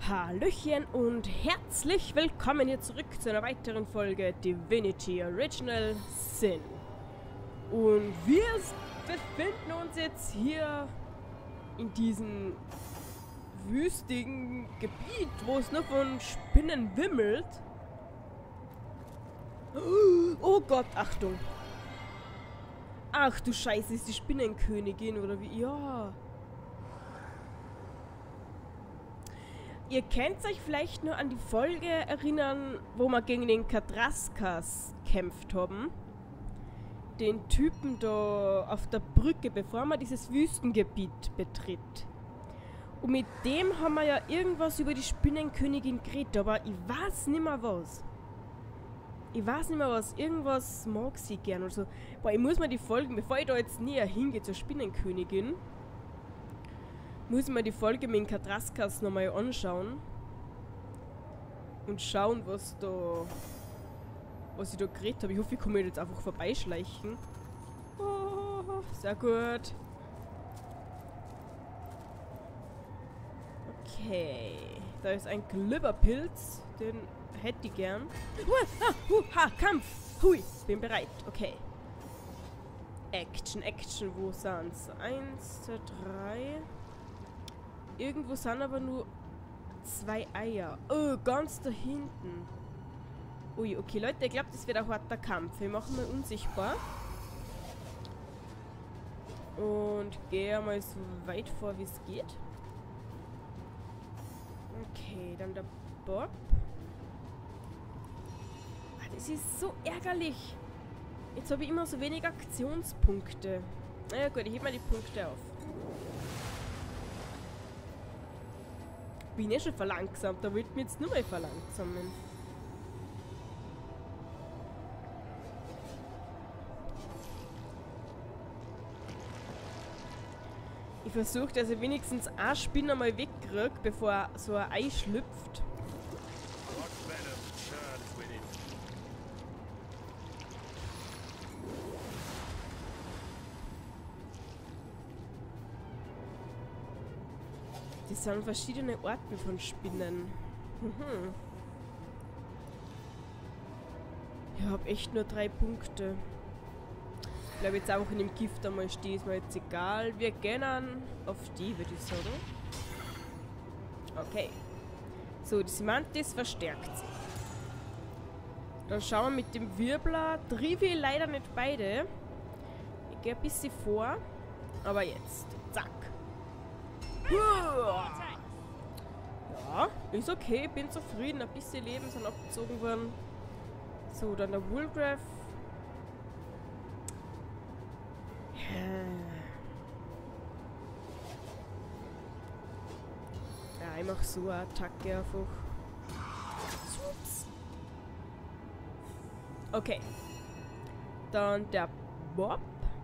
Hallöchen und herzlich willkommen hier zurück zu einer weiteren Folge Divinity Original Sin. Und wir befinden uns jetzt hier in diesem wüstigen Gebiet, wo es nur von Spinnen wimmelt. Oh Gott, Achtung! Ach du Scheiße, ist die Spinnenkönigin oder wie? Ja. Ihr könnt euch vielleicht nur an die Folge erinnern, wo wir gegen den Kadraskas kämpft haben. Den Typen da auf der Brücke, bevor man dieses Wüstengebiet betritt. Und mit dem haben wir ja irgendwas über die Spinnenkönigin geredet, aber ich weiß nicht mehr was. Ich weiß nicht mehr was. Irgendwas mag sie gern oder so. Boah, ich muss mir die Folgen, bevor ich da jetzt näher hingehe zur Spinnenkönigin, muss ich mir die Folge mit den Kadraskas nochmal anschauen. Und schauen, was ich da geredet habe. Ich hoffe, ich kann mich jetzt einfach vorbeischleichen. Oh, sehr gut. Okay. Da ist ein Glibberpilz. Den hätte ich gern. Kampf! Hui, bin bereit. Okay. Action, Action. Wo sind's? 1, 2, 3. Irgendwo sind aber nur 2 Eier. Oh, ganz da hinten. Ui, okay, Leute, ich glaube, das wird ein harter Kampf. Wir machen mal unsichtbar. Und gehe mal so weit vor, wie es geht. Okay, dann der Bob. Ah, das ist so ärgerlich. Jetzt habe ich immer so wenig Aktionspunkte. Naja gut, ich hebe mal die Punkte auf. Ich bin eh schon verlangsamt, da wollte ich mich jetzt nur mal verlangsamen. Ich versuche, dass ich wenigstens eine Spinne mal wegkriege, bevor so ein Ei schlüpft. Das sind verschiedene Arten von Spinnen. Ich habe echt nur 3 Punkte. Ich bleibe jetzt einfach in dem Gift einmal stehen, ist mir jetzt egal. Wir gehen auf die, würde ich sagen. Okay. So, die Simantis verstärkt sich. Dann schauen wir mit dem Wirbler. Trivi leider nicht beide. Ich gehe ein bisschen vor. Aber jetzt. Zack. Ja, ist okay, bin zufrieden. Ein bisschen Leben sind abgezogen worden. So, dann der Woolgraf. Ja, ich mach so eine Attacke einfach. Ups. Okay. Dann der Bob.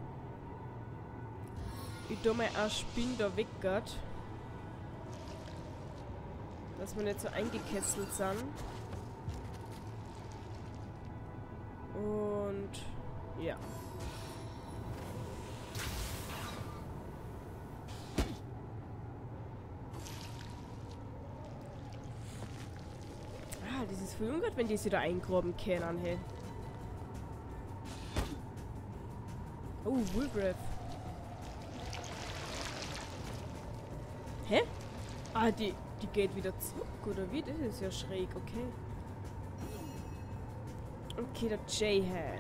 Ich tue mal eine Spinne da weggehen. Dass wir nicht so eingekesselt sind. Und ja. Ah, das ist voll ungut, wenn die sich da eingraben können, hey. Oh, Woolgraf. Hä? Ah, die geht wieder zurück, oder wie? Das ist ja schräg, okay. Okay, der J-Han.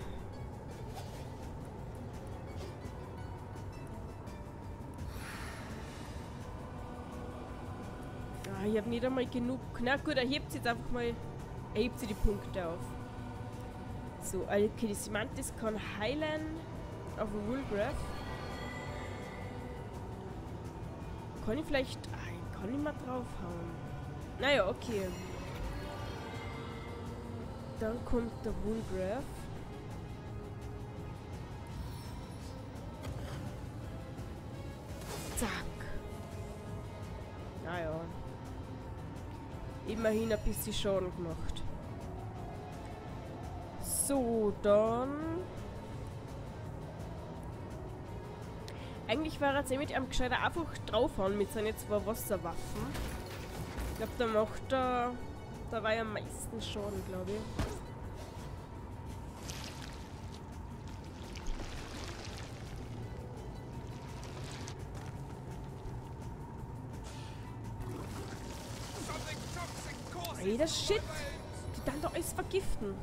Ah, ich habe nicht einmal genug. Na gut, er hebt jetzt einfach mal. Er hebt sie die Punkte auf. So, okay, die Simantis kann heilen auf den Woolgraf. Kann ich vielleicht... Kann ich mal draufhauen. Naja, okay. Dann kommt der Woolgraf. Zack. Naja. Immerhin ein bisschen Schaden gemacht. So, dann... Eigentlich war er jetzt mit einem gescheiter einfach draufhauen mit seinen 2 Wasserwaffen. Ich glaube, da macht er... Da war ja am meisten Schaden, glaube ich. Alter Shit! Die dann doch alles vergiften.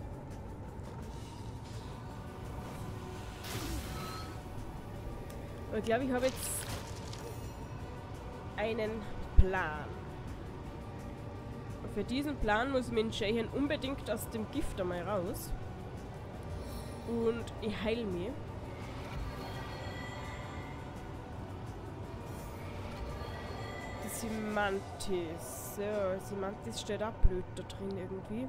Aber ich glaube, ich habe jetzt einen Plan. Und für diesen Plan muss mein Shahan unbedingt aus dem Gift einmal raus. Und ich heile mich. Die Simantis. Ja, Simantis steht auch blöd da drin irgendwie.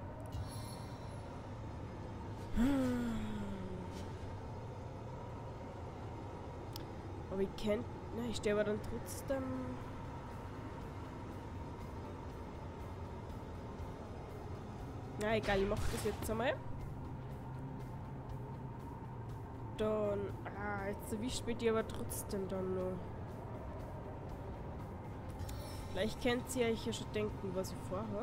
Aber ich kennt. Na, ich stehe aber dann trotzdem. Na egal, ich mach das jetzt einmal. Dann. Jetzt erwischt mich die aber trotzdem dann noch. Vielleicht könnt ihr euch ja schon denken, was ich vorhab.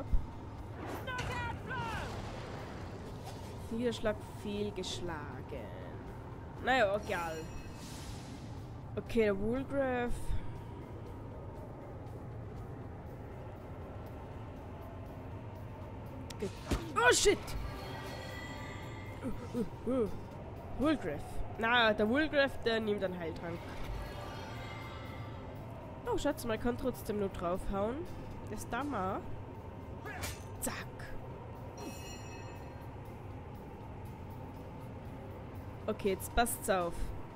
Niederschlag fehlgeschlagen. Naja, egal. Okay, der Woolgraf. Oh shit! Woolgraf. Na, der Woolgraf, der nimmt einen Heiltrank. Oh, Schatz, man kann trotzdem nur draufhauen. Das da mal. Zack. Okay, jetzt passt's auf.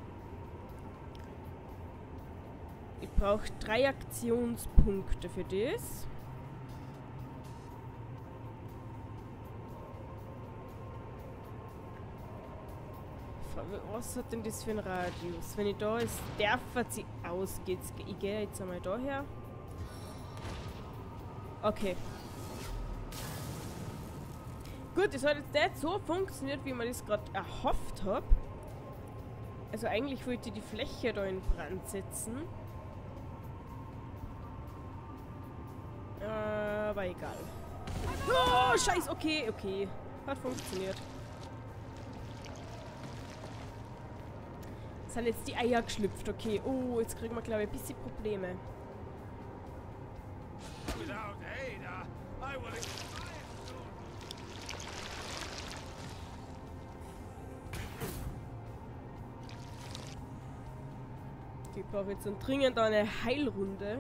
Ich brauche 3 Aktionspunkte für das. Was hat denn das für einen Radius? Wenn ich da ist, darf sie ausgeht. Ich gehe jetzt einmal daher. Okay. Gut, das hat jetzt nicht so funktioniert, wie man das gerade erhofft hat. Also eigentlich wollte ich die Fläche da in Brand setzen. Aber egal. Oh, scheiße. Okay, okay. Hat funktioniert. Sind jetzt die Eier geschlüpft, okay. Oh, jetzt kriegen wir, glaube ich, ein bisschen Probleme. Ich brauche jetzt dringend eine Heilrunde.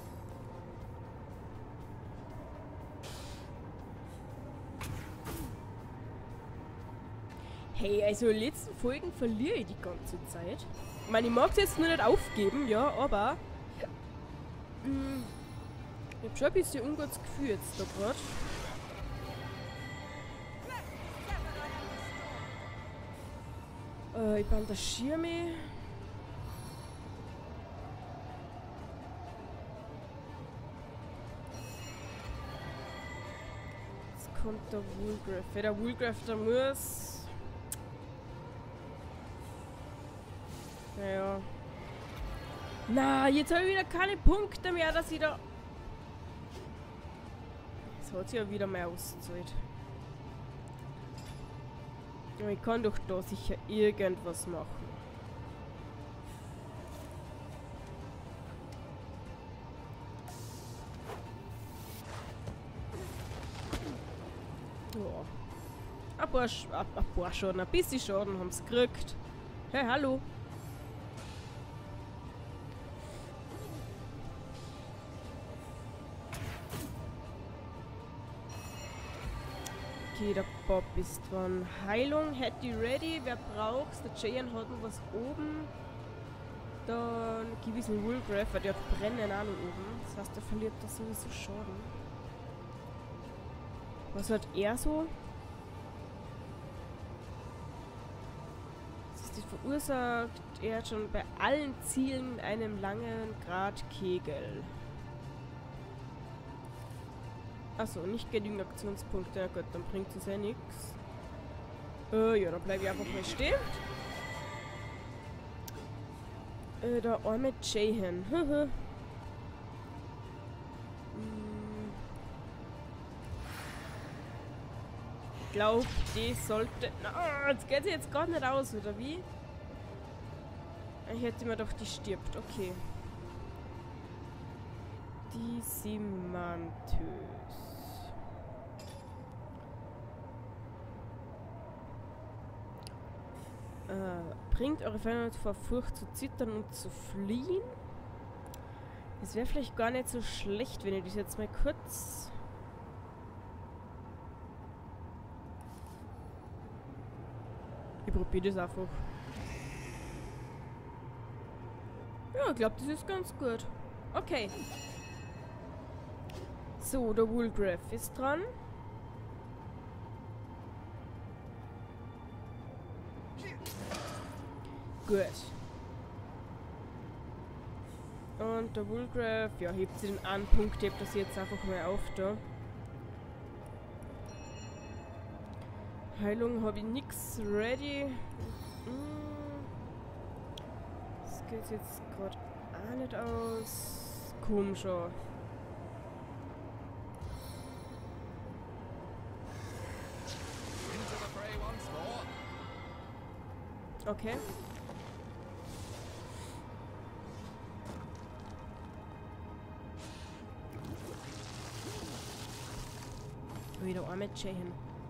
Hey, also in den letzten Folgen verliere ich die ganze Zeit. Ich meine, ich mag es jetzt nur nicht aufgeben, ja, aber ich hab schon ein bisschen ungutes Gefühl jetzt da gerade. Ich bandagiere mich. Jetzt kommt der Woolgraf. Ja, der Woolgraf, der muss... Naja. Na, jetzt habe ich wieder keine Punkte mehr, dass ich da... Das hat sich ja wieder mal ausgezahlt. Aber ich kann doch da sicher irgendwas machen. Ja. Ein paar Schaden, ein bisschen Schaden haben sie gekriegt. Hey, hallo. Okay, der Bob ist dran. Heilung, Hattie ready. Wer braucht's? Der Jayan hat noch was oben. Dann gib es einen Woolgraf, weil der hat Brennen auch noch oben. Das heißt, der verliert da sowieso Schaden. Was hat er so? Das ist verursacht. Er hat schon bei allen Zielen einen langen Gradkegel. Achso, nicht genügend Aktionspunkte. Ja gut, dann bringt es ja nichts. Ja, dann bleibe ich einfach mal stehen. Der arme Jahan. glaube, die sollte... Na, jetzt geht sie jetzt gar nicht aus, oder wie? Ich hätte mir doch, die stirbt. Okay. Die Simanthus. Bringt eure Feinde vor Furcht zu zittern und zu fliehen. Es wäre vielleicht gar nicht so schlecht, wenn ich das jetzt mal kurz... Ich probiere das einfach. Ja, ich glaube, das ist ganz gut. Okay. So, der Woolgraf ist dran. Gut. Und der Woolgraf, ja, hebt sie den einen Punkt, hebt das jetzt einfach mal auf da. Heilung habe ich nix ready. Das geht jetzt gerade auch nicht aus. Komm schon. Okay. Wieder einmal Jahan.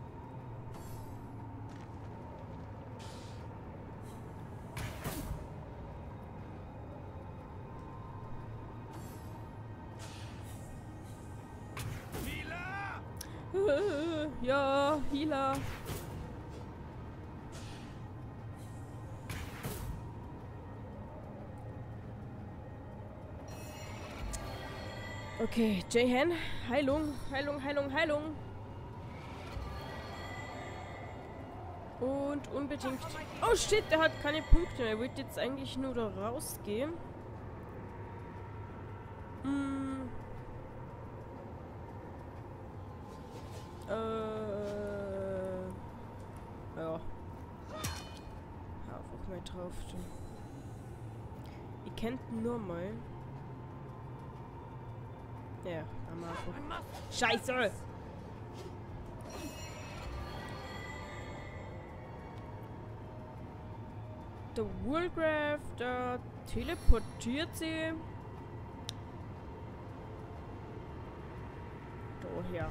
Ja, Healer. Okay, Jahan, Heilung, Heilung, Heilung, Heilung. Und unbedingt... Oh shit, der hat keine Punkte mehr. Er wollte jetzt eigentlich nur da rausgehen. Ja. Einfach mal drauf. Ich kennt nur mal. Ja, haben wir einfach. Scheiße! Der Woolgraf, der teleportiert sie. Daher.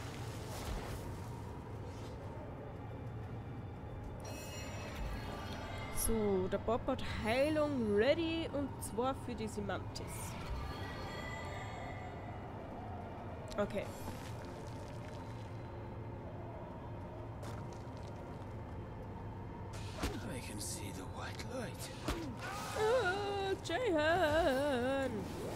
So, der Bob hat Heilung ready und zwar für die Simanthus. Okay. I can see the white light. Ah, Jahan!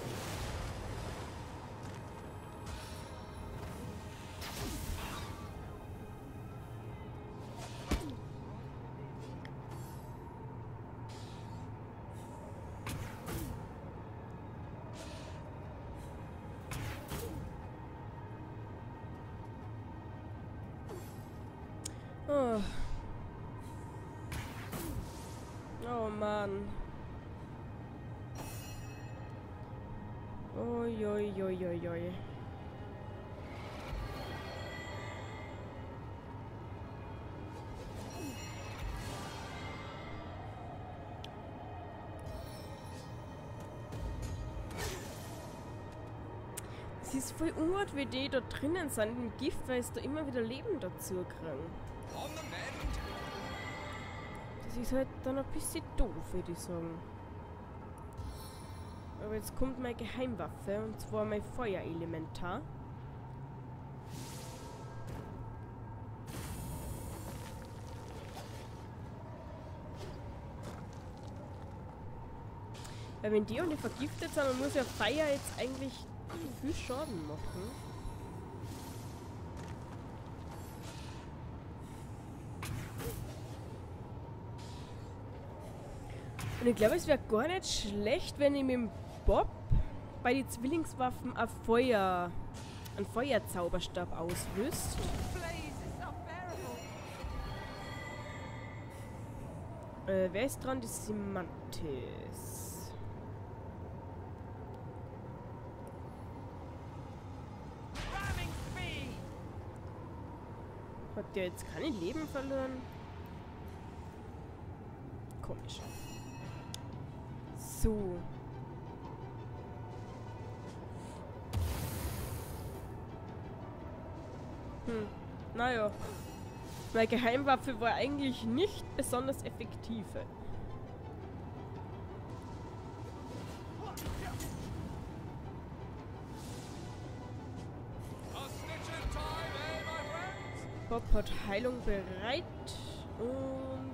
Oh. Oh Mann. Oi, oi, oi, oi, oi. Es ist voll unart, wie die da drinnen sind im Gift, weil es da immer wieder Leben dazu kriegen. Das ist halt dann ein bisschen doof, würde ich sagen. Aber jetzt kommt meine Geheimwaffe, und zwar mein Feuerelementar. Weil wenn die alle vergiftet sind, dann muss ja Feuer jetzt eigentlich viel Schaden machen. Und ich glaube, es wäre gar nicht schlecht, wenn ich mit dem Bob bei den Zwillingswaffen einen Feuerzauberstab ausrüst. Wer ist dran? Die Simanthus. Hat der jetzt keine Leben verloren? Komisch. So. Naja. Meine Geheimwaffe war eigentlich nicht besonders effektiv. Bob hat Heilung bereit und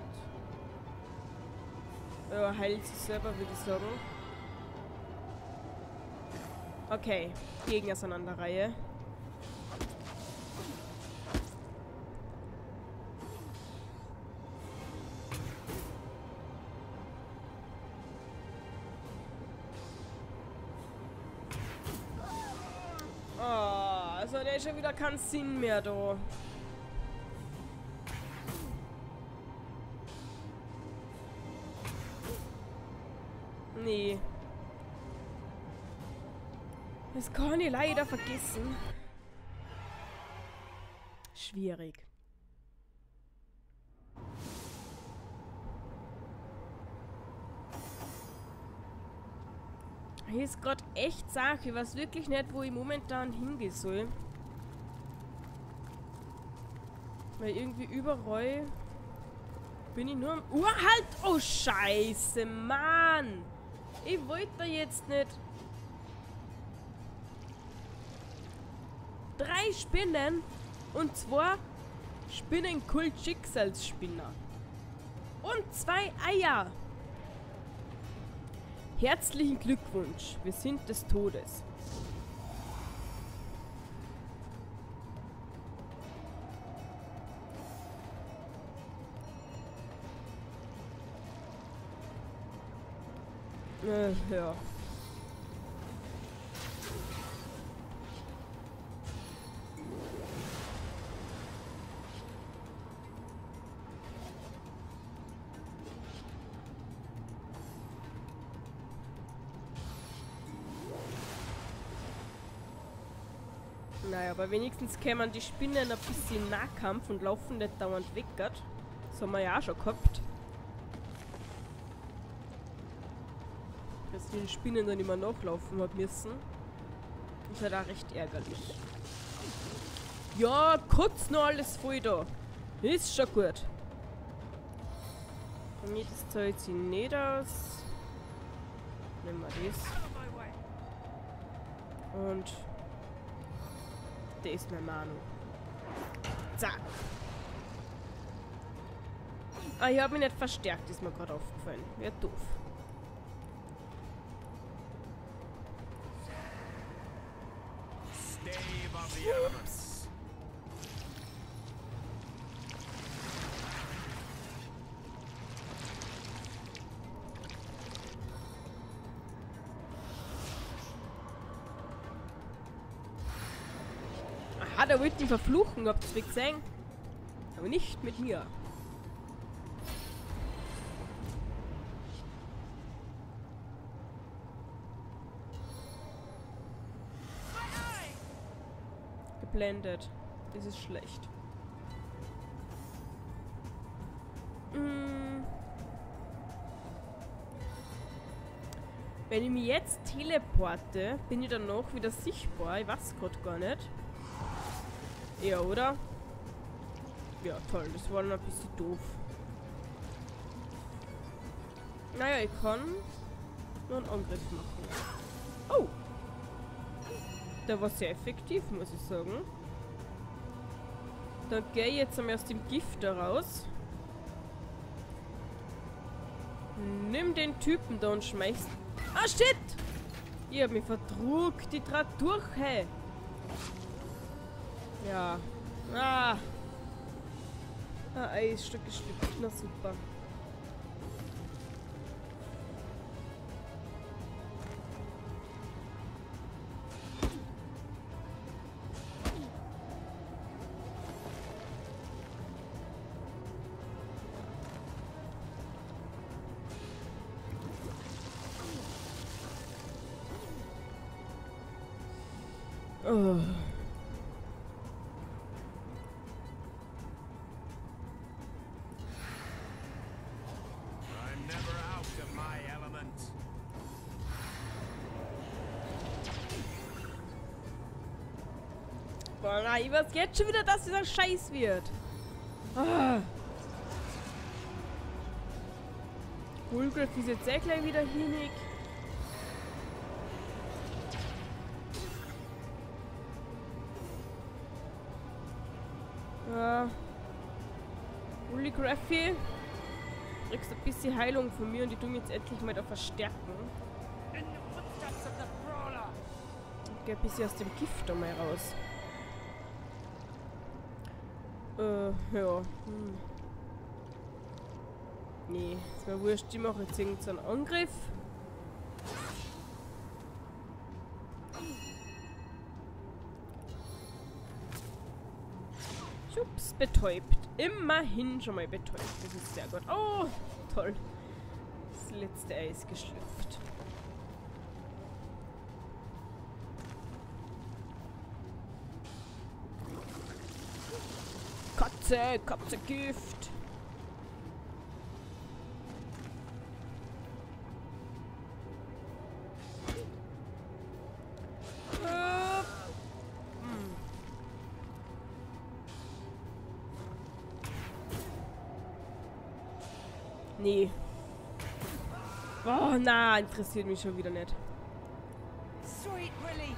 ja, heilt sich selber, würde ich sagen. Okay, Gegner sind an der Reihe. Also der ist schon wieder kein Sinn mehr da. Nee. Das kann ich leider vergessen. Schwierig. Hier ist gerade echt Sache. Ich weiß wirklich nicht, wo ich momentan hingehen soll. Weil irgendwie überall bin ich nur am... halt! Oh, Scheiße, Mann! Ich wollte da jetzt nicht... 3 Spinnen und 2 Spinnenkult-Schicksalsspinner. Und 2 Eier. Herzlichen Glückwunsch, wir sind des Todes. Ja. Naja, aber wenigstens kämen die Spinnen ein bisschen in Nahkampf und laufen nicht dauernd weg. Das haben wir ja auch schon gehabt. Dass die Spinnen dann immer nachlaufen hat müssen. Ist halt auch recht ärgerlich. Ja, kurz noch alles voll da. Ist schon gut. Bei mir das zahlt sich nicht aus. Nehmen wir das. Und der ist mein Manu. Zack. Ah, ich habe mich nicht verstärkt, ist mir gerade aufgefallen. Wäre doof. Ups. Aha, der wollte ihn verfluchen, habt ihr gesehen? Aber nicht mit mir. Geblendet. Das ist schlecht. Wenn ich mich jetzt teleporte, bin ich dann noch wieder sichtbar. Ich weiß gerade gar nicht. Ja, oder? Ja, toll. Das war noch ein bisschen doof. Naja, ich kann nur einen Angriff machen. Oh! Der war sehr effektiv, muss ich sagen. Dann gehe ich jetzt einmal aus dem Gift da raus. Nimm den Typen da und schmeiß... Ah, shit! Ich hab mich verdruckt. Die trat durch, hey. Ja. Ah. Eisstück gestückt. Na super. Oh. Boah, nein, ich weiß jetzt schon wieder, dass dieser Scheiß wird. Ah. Woolgraf ist jetzt eh gleich wieder hinig. Ja. Woolgraffi. Kriegst ein bisschen Heilung von mir und die tun jetzt endlich mal da verstärken. Ich geh ein bisschen aus dem Gift da mal raus. Ja. Nee, ist mir wurscht, ich mache jetzt irgendeinen Angriff. Schubs, betäubt. Immerhin schon mal betäubt. Das ist sehr gut. Oh, toll. Das letzte Ei ist geschlüpft. Katze, Gift. Nee. Oh, na, interessiert mich schon wieder nicht. Sweet relief.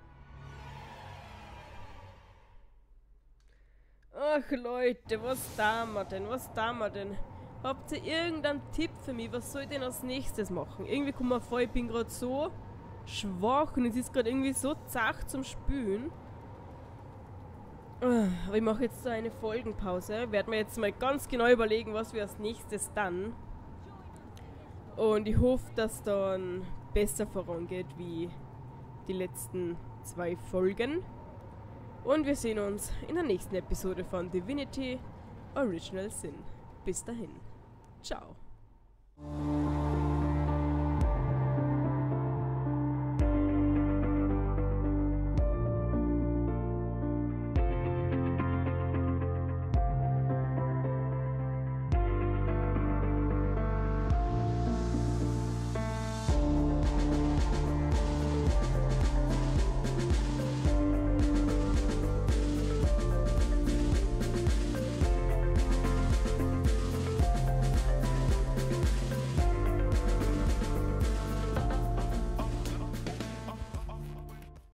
Ach Leute, was da wir denn? Habt ihr irgendeinen Tipp für mich? Was soll ich denn als nächstes machen? Irgendwie kommt mir vor, ich bin gerade so schwach und es ist gerade irgendwie so zart zum Spülen. Aber ich mache jetzt so eine Folgenpause. Werde mir jetzt mal ganz genau überlegen, was wir als nächstes dann. Und ich hoffe, dass dann besser vorangeht wie die letzten 2 Folgen. Und wir sehen uns in der nächsten Episode von Divinity Original Sin. Bis dahin. Ciao.